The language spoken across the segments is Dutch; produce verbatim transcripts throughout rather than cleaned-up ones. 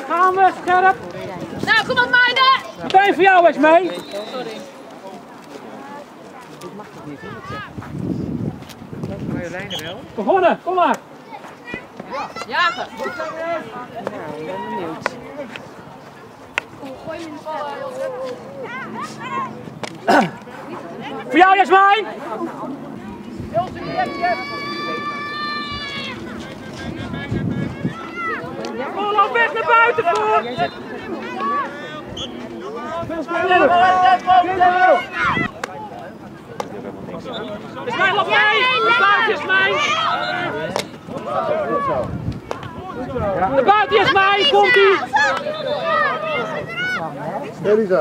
Gaan we, scherp. Nou, kom op meiden. Meteen voor jou eens mee. Sorry. Ik mag het niet, hoor. Marjoleine wel. Begonnen, kom maar. Jagen. Nou, ik ben benieuwd. Gooi hem in de Voor jou, Jasmijn. Kom op, weg naar buiten voor. Jasmijn, loop mee. Buiten, Jasmijn. De buiten, Jasmijn. Komt-ie. Elisa.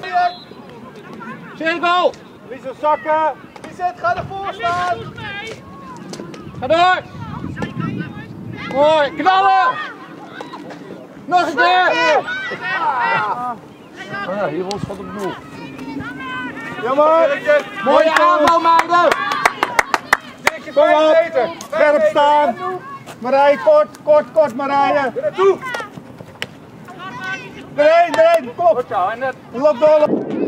Cirkel. Lisa zakken. Lisa, ga ervoor staan. Ga door. Mooi, knallen. Nog een keer. Oh ja, hier ons van de doel. Jammer. Mooie aanval, meiden. Kom op. Scherp staan. Marije, kort, kort, kort, Marije. Toe. Nee, nee, kom op. Loop door.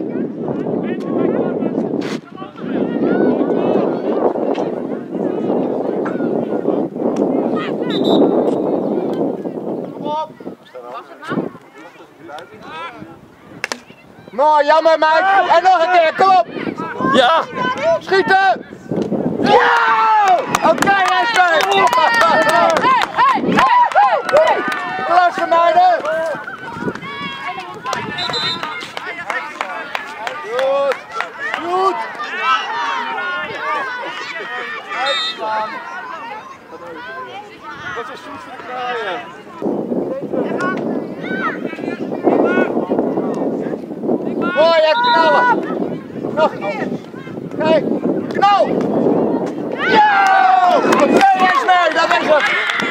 Mooi, jammer meid. En nog een keer, kom op. Ja. Schieten. Ja! Oké, okay, Esther. Hey, hey, hey, hey. Klasse meiden. Goed. Goed. Uitslaan. Wat is zoet voor de kraaien? Mooi, echt knallen. Nog een keer. Kijk, knal. Ja! Oké, Esmer, dat is het.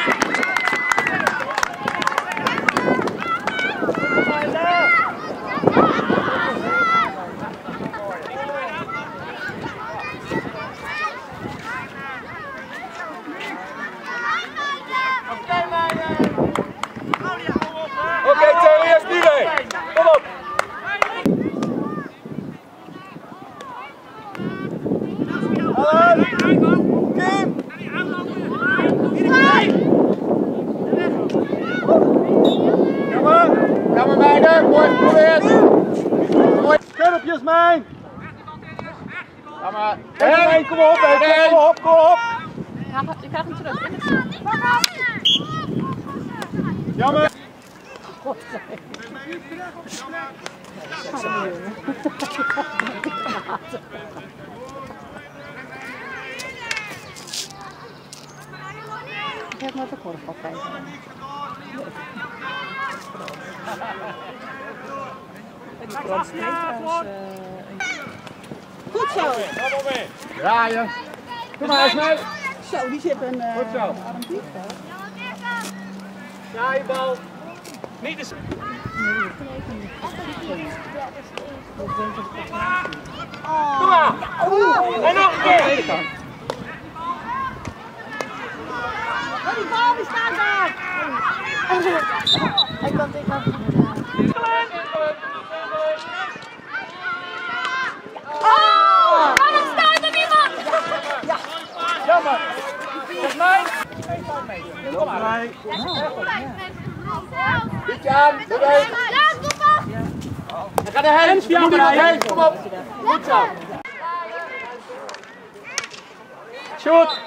Oké, Theo, eerst die mee. Kom op. Jammer meiden, mooi geprobeerd. Mooi. Scherp, Jasmijn. Jammer. Hey, kom op, hey, kom op, kom op. Ik krijg hem terug. Jammer. Ik heb net een korfbal kijken. Die brand spreekt trouwens. Goed zo. Ga maar mee. Draaien. Kom maar, Esmer. Zo, die zit een Goed zo. armpiek. Ja, je bal. Niet eens. Kom maar. En nog een keer. Die bal die staat daar. Ik kan tegen Oh! Waarom staat er niemand? Jammer. Jasmijn. Kom maar. Beetje aan. Doe Dan gaat er heen. Je moet er nog heen. Kom op. Goed zo. Shoot.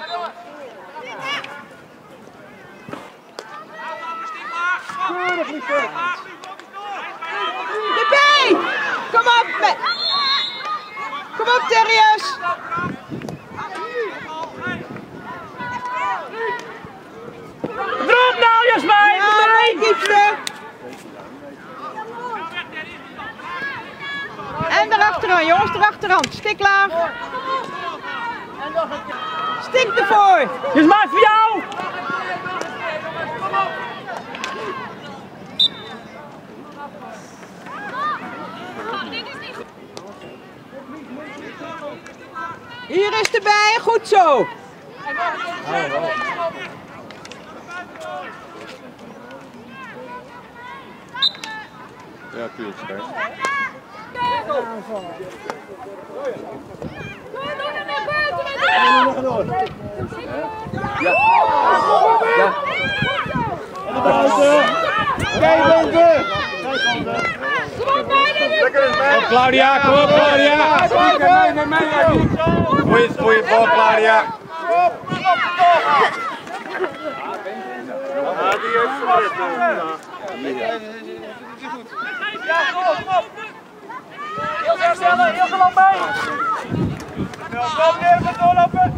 de been! Kom op! Kom op, Terrius! Drop nou, Jasmijn! Ja, nee, diepste! En erachteraan, jongens, erachteraan. Stik laag. Stik ervoor! Jasmijn, voor jou! Hier is erbij, goed zo! Ja, tuurlijk. Kom nog naar buiten. Ja. Ja. En de buiten. Kijk, Bente. Lekker eens mee. Claudia, kom op Claudia! Goeie, goeie bal Claudia! Op, op, op. Ja, die heeft verlicht. Ja, kom op, kom op. Heel ver stellen, heel geland bij. Ja, kom neer, met doorlopen.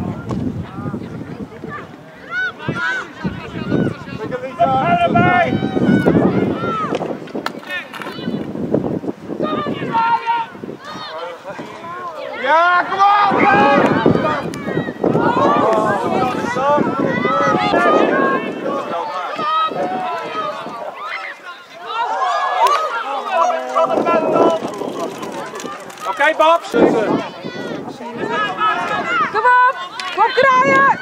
Ga erbij. Ja, kom op! Oké, okay, Bob. Kom op! Kom kraaien!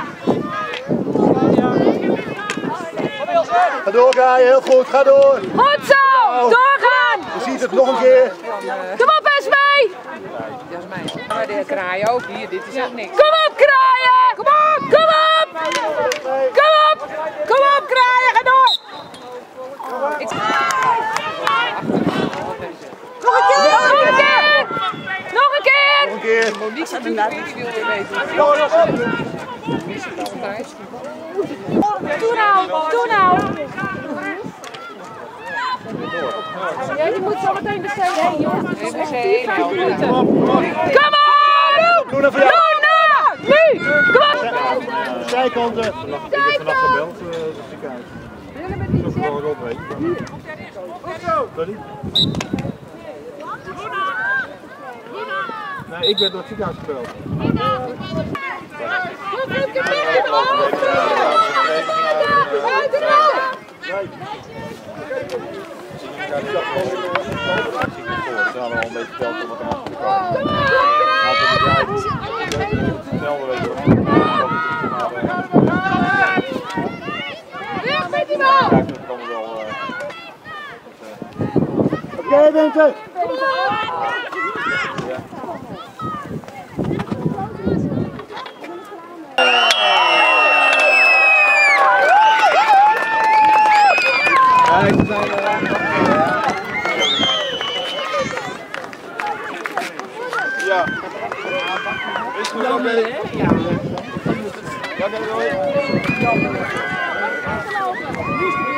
Ga door, Kai, heel goed, ga door. Goed zo! Doorgaan! Je ziet het nog een keer. Kom op, Esmee! Dat is mij. Maar de kraaien ook hier, dit is ook niks. Kom op, kraaien! Kom op! Kom op! Kom op! Kom op, kraaien, ga door! Ik... Nog een keer! Nog een keer! Nog een keer! Nog een keer. Monique natuurlijk niet, die wil weer weten. Doe nou, doe nou. Ja, die moet zo meteen bestellen. Kom op! Doe voor jou. Luna! Nu! Kom op! Zijkanten. Ik heb vannacht gebeld, uh, het ziekenhuis. Zo gewoon op, weet je. Sorry? Nee, ik ben door het ziekenhuis gebeld. Oké, Bente. Ja. Is het nou mee? Ja. Ja, dat wil je.